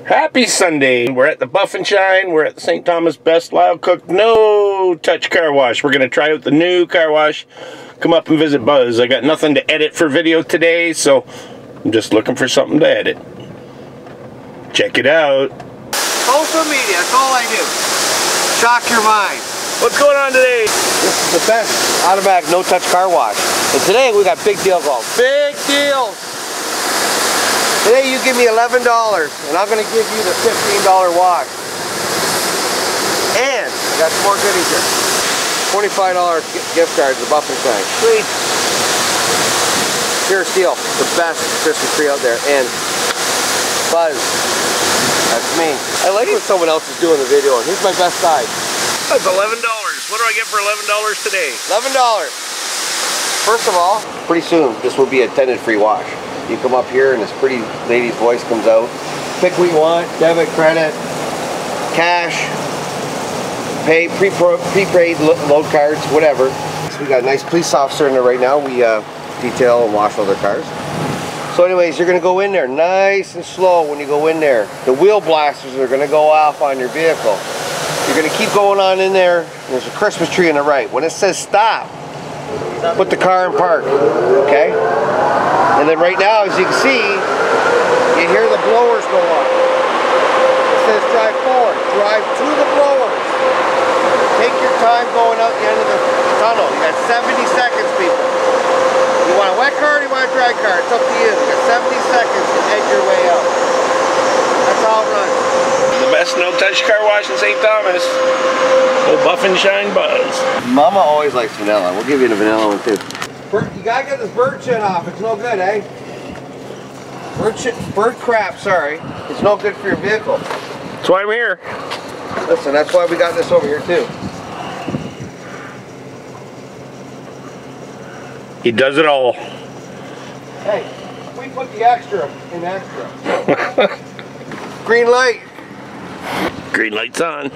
Happy Sunday. We're at the Buff and Shine. We're at the St. Thomas Best Lyle Cook No Touch Car Wash. We're going to try out the new car wash. Come up and visit Buzz. I got nothing to edit for video today, so I'm just looking for something to edit. Check it out. Social media, that's all I do. Shock your mind. What's going on today? This is the best automatic no touch car wash. And today we got big deals on. Big deals! Today you give me $11 and I'm going to give you the $15 wash. And I got some more goodies here. $25 gift card to the Buff and Shine. Sweet. Pure Steel, the best Christmas tree out there. And Buzz, that's me. I like what someone else is doing the video and here's my best side. That's $11. What do I get for $11 today? $11. First of all, pretty soon this will be a tenant free wash. You come up here and this pretty lady's voice comes out. Pick what you want, debit, credit, cash, pay, prepaid load cards, whatever. So we got a nice police officer in there right now. We detail and wash all their cars. So anyways, you're gonna go in there nice and slow when you go in there. The wheel blasters are gonna go off on your vehicle. You're gonna keep going on in there. There's a Christmas tree on the right. When it says stop, put the car in park, okay? And then right now, as you can see, you hear the blowers go up. It says drive forward, drive to the blowers. Take your time going out the end of the tunnel. You got 70 seconds, people. You want a wet car or you want a dry car? It's up to you. You got 70 seconds to edge your way out. That's how it runs. The best no-touch car wash in St. Thomas. Old Buff and Shine Buzz. Mama always likes vanilla. We'll give you the vanilla one too. You gotta get this bird shit off. It's no good, eh? Bird crap, sorry. It's no good for your vehicle. That's why I'm here. Listen, that's why we got this over here too. He does it all. Hey, we put the extra in extra. Green light. Green light's on.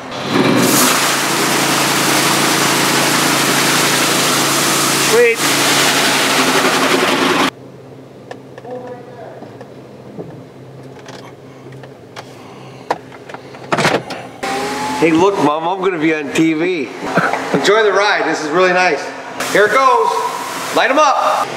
Sweet. Hey, look, Mom, I'm gonna be on TV. Enjoy the ride. This is really nice. Here it goes. Light them up.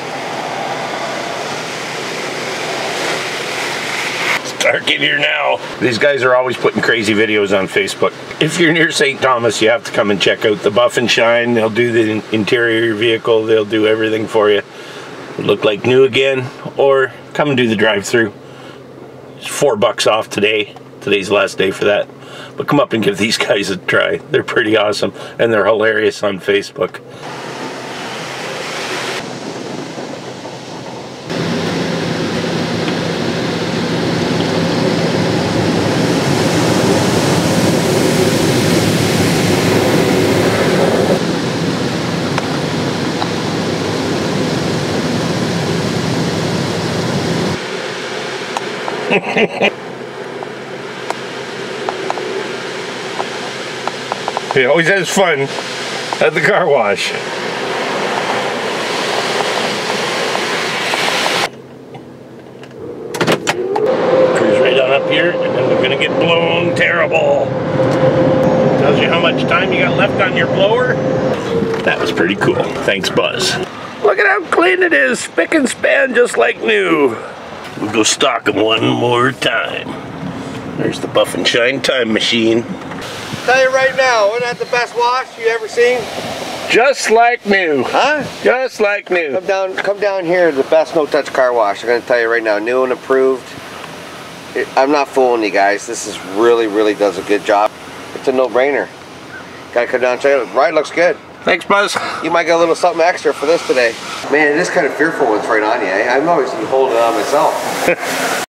It's dark in here now. These guys are always putting crazy videos on Facebook. If you're near St. Thomas, you have to come and check out the Buff and Shine. They'll do the interior of your vehicle. They'll do everything for you. It'll look like new again, or come and do the drive-through. It's $4 off today. Today's the last day for that. But come up and give these guys a try. They're pretty awesome, and they're hilarious on Facebook. He always has fun at the car wash. Cruise right on up here, and then we're gonna get blown terrible. Tells you how much time you got left on your blower. That was pretty cool. Thanks, Buzz. Look at how clean it is, spick and span, just like new. We'll go stock them one more time. There's the Buff and Shine time machine. Tell you right now, isn't that the best wash you ever seen? Just like new. Huh? Just like new. Come down here to the best no-touch car wash. I'm gonna tell you right now, new and approved. I'm not fooling you guys. This is really does a good job. It's a no-brainer. Gotta come down and check it out. Ride looks good. Thanks, Buzz. You might get a little something extra for this today. Man, it is kind of fearful when it's right on you, eh? I'm always holding it on myself.